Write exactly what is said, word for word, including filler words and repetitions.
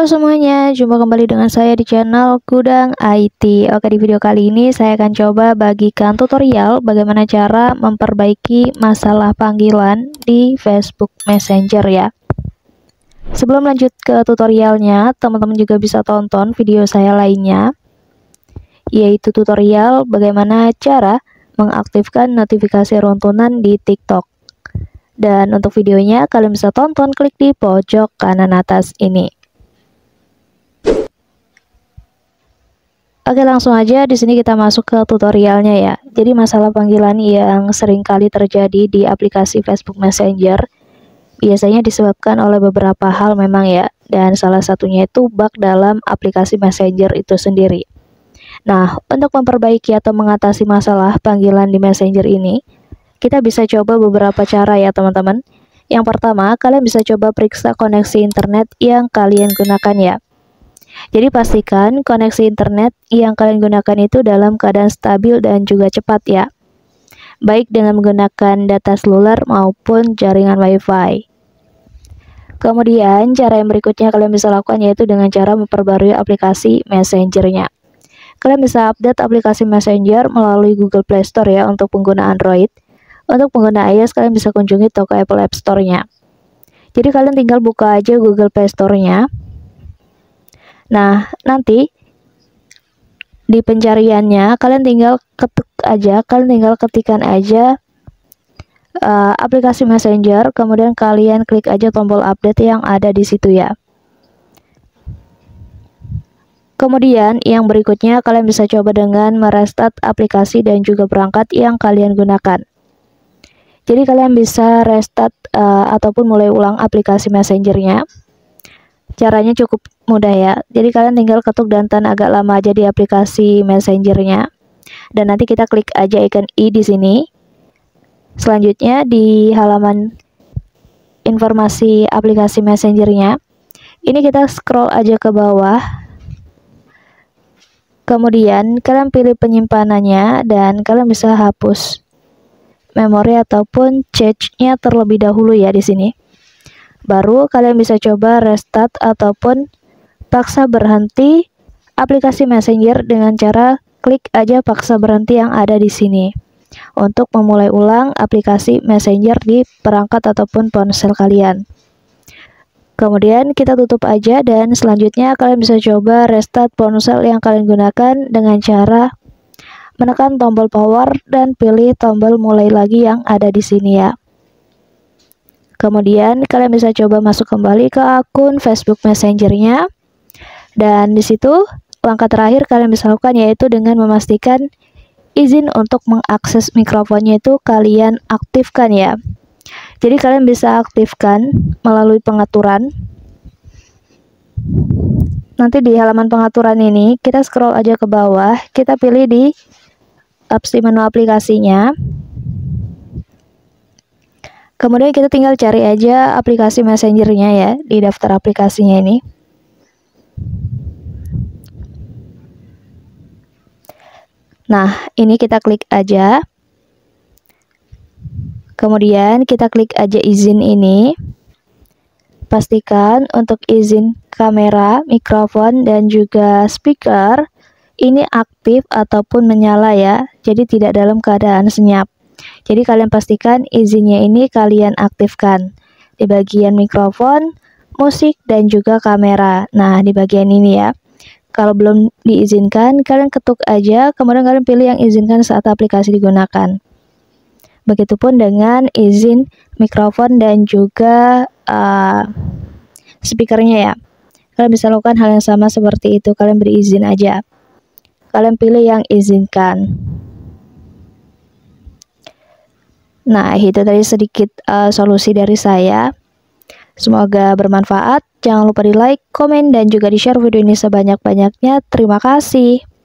Halo semuanya, jumpa kembali dengan saya di channel Gudang I T. Oke, di video kali ini saya akan coba bagikan tutorial bagaimana cara memperbaiki masalah panggilan di Facebook Messenger ya. Sebelum lanjut ke tutorialnya, teman-teman juga bisa tonton video saya lainnya, yaitu tutorial bagaimana cara mengaktifkan notifikasi runtunan di TikTok. Dan untuk videonya kalian bisa tonton klik di pojok kanan atas ini. Oke, langsung aja di sini kita masuk ke tutorialnya ya. Jadi masalah panggilan yang sering kali terjadi di aplikasi Facebook Messenger biasanya disebabkan oleh beberapa hal memang ya. Dan salah satunya itu bug dalam aplikasi Messenger itu sendiri. Nah, untuk memperbaiki atau mengatasi masalah panggilan di Messenger ini, kita bisa coba beberapa cara ya teman-teman. Yang pertama, kalian bisa coba periksa koneksi internet yang kalian gunakan ya. Jadi pastikan koneksi internet yang kalian gunakan itu dalam keadaan stabil dan juga cepat ya. Baik dengan menggunakan data seluler maupun jaringan WiFi. Kemudian cara yang berikutnya kalian bisa lakukan yaitu dengan cara memperbarui aplikasi Messenger-nya. Kalian bisa update aplikasi Messenger melalui Google Play Store ya untuk pengguna Android. Untuk pengguna iOS kalian bisa kunjungi toko Apple App Store-nya. Jadi kalian tinggal buka aja Google Play Store-nya. Nah, nanti di pencariannya kalian tinggal ketik aja, kalian tinggal ketikkan aja uh, aplikasi Messenger, kemudian kalian klik aja tombol update yang ada di situ ya. Kemudian yang berikutnya kalian bisa coba dengan merestart aplikasi dan juga perangkat yang kalian gunakan. Jadi kalian bisa restart uh, ataupun mulai ulang aplikasi Messenger-nya. Caranya cukup mudah ya. Jadi kalian tinggal ketuk dan tahan agak lama aja di aplikasi Messenger-nya. Dan nanti kita klik aja icon i di sini. Selanjutnya di halaman informasi aplikasi Messenger-nya, ini kita scroll aja ke bawah. Kemudian kalian pilih penyimpanannya dan kalian bisa hapus memori ataupun cache-nya terlebih dahulu ya di sini. Baru kalian bisa coba restart ataupun paksa berhenti aplikasi Messenger dengan cara klik aja paksa berhenti yang ada di sini untuk memulai ulang aplikasi Messenger di perangkat ataupun ponsel kalian. Kemudian kita tutup aja dan selanjutnya kalian bisa coba restart ponsel yang kalian gunakan dengan cara menekan tombol power dan pilih tombol mulai lagi yang ada di sini ya. Kemudian kalian bisa coba masuk kembali ke akun Facebook Messenger-nya. Dan di situ langkah terakhir kalian bisa lakukan yaitu dengan memastikan izin untuk mengakses mikrofonnya itu kalian aktifkan ya. Jadi kalian bisa aktifkan melalui pengaturan. Nanti di halaman pengaturan ini kita scroll aja ke bawah, kita pilih di opsi menu aplikasinya. Kemudian kita tinggal cari aja aplikasi Messenger-nya ya di daftar aplikasinya ini. Nah, ini kita klik aja. Kemudian kita klik aja izin ini. Pastikan untuk izin kamera, mikrofon, dan juga speaker ini aktif ataupun menyala ya. Jadi tidak dalam keadaan senyap. Jadi kalian pastikan izinnya ini kalian aktifkan di bagian mikrofon, musik, dan juga kamera. Nah, di bagian ini ya. Kalau belum diizinkan, kalian ketuk aja, kemudian kalian pilih yang izinkan saat aplikasi digunakan. Begitupun dengan izin mikrofon dan juga uh, speakernya ya. Kalian bisa lakukan hal yang sama seperti itu, kalian beri izin aja. Kalian pilih yang izinkan. Nah, itu tadi sedikit uh, solusi dari saya. Semoga bermanfaat. Jangan lupa di like, komen, dan juga di share video ini sebanyak-banyaknya. Terima kasih.